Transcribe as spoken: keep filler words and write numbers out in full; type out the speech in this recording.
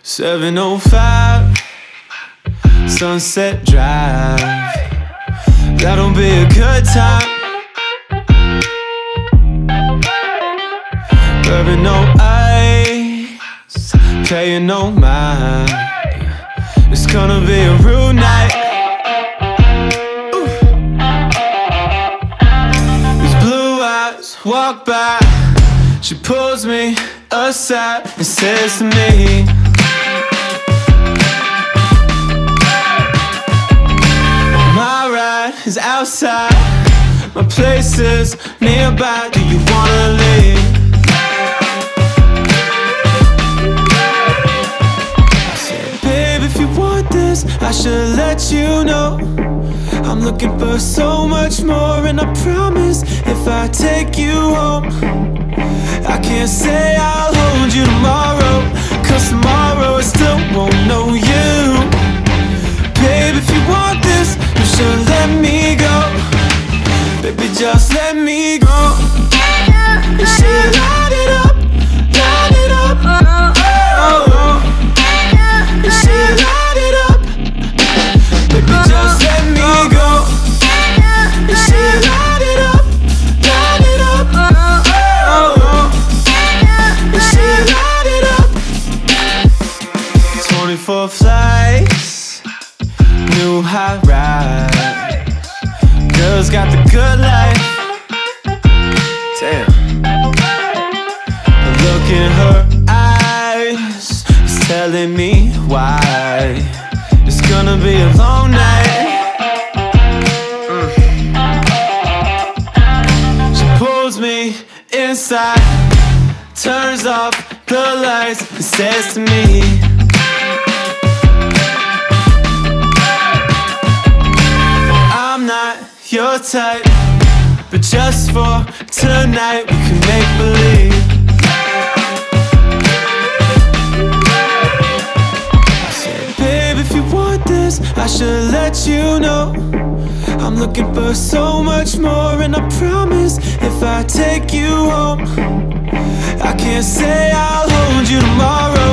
seven oh five Sunset Drive. That'll be a good time. Bourbon, no ice, playing no mind. It's gonna be a rude night. Ooh. These blue eyes walk by. She pulls me aside and says to me, my ride is outside, my place is nearby. Do you wanna leave? I said, babe, if you want this, I should let you know. I'm looking for so much more, and I promise if I take you home, I can't say I'll hold you tomorrow, 'cause tomorrow I still won't know you. Babe, if you want this, you should let me go. Baby, just let me go. And she light it up, light it up, oh, oh. And she light it up. Baby, just let me go. And she light it up, light it up, oh, oh. And she light it up. Twenty-four flights, new high rise. Girls got the good life. Damn. The look in her eyes is telling me why. It's gonna be a long night. mm. She pulls me inside, turns off the lights and says to me, I'm not your type, but just for tonight we can make believe. I said, babe, if you want this, I should let you know. I'm looking for so much more, and I promise if I take you home, I can't say I'll hold you tomorrow,